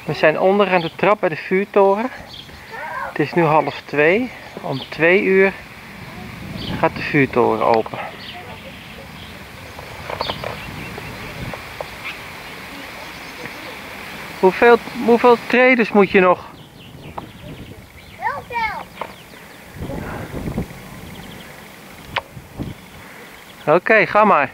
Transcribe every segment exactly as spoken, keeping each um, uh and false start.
We zijn onder aan de trap bij de vuurtoren. Het is nu half twee. Om twee uur gaat de vuurtoren open. Hoeveel, hoeveel treders moet je nog? Heel veel. Oké, okay, ga maar.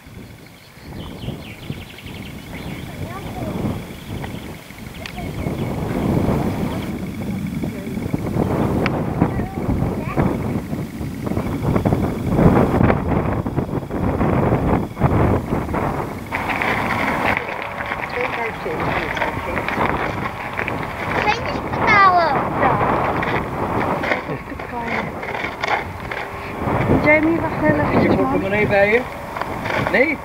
Centjes betalen. Jamie, wacht heel eventjes. Heb je een portemonnee bij je? Nee?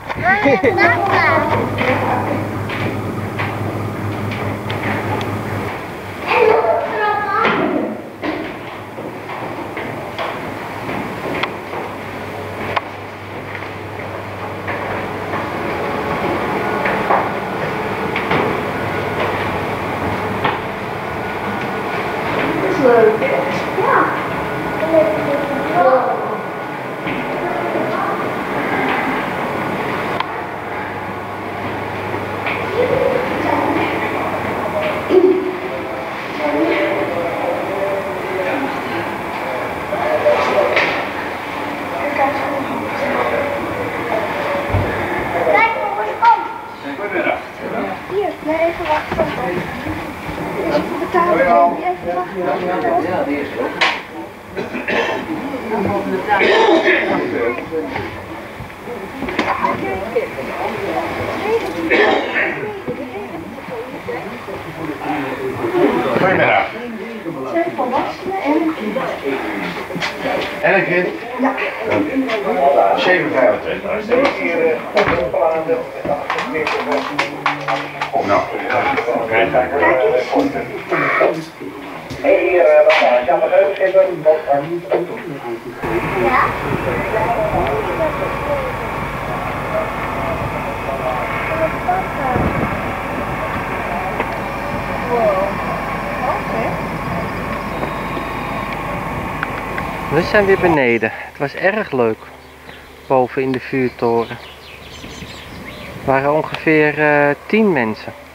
Leuk. Ja. Kijk, jongens, kom. Goedemiddag. Hier, nee, even wachten. Even betalen. Even wachten. Ja, die is er ook. Goedemiddag. Twee volwassenen en een kind. En een kind? Ja. zeven vijfentwintig. Nou, Kijk eens. Hé, hier, wat gaan we aan de geus zitten? Ja. We zijn weer beneden. Het was erg leuk. Boven in de vuurtoren. Er waren ongeveer uh, tien mensen.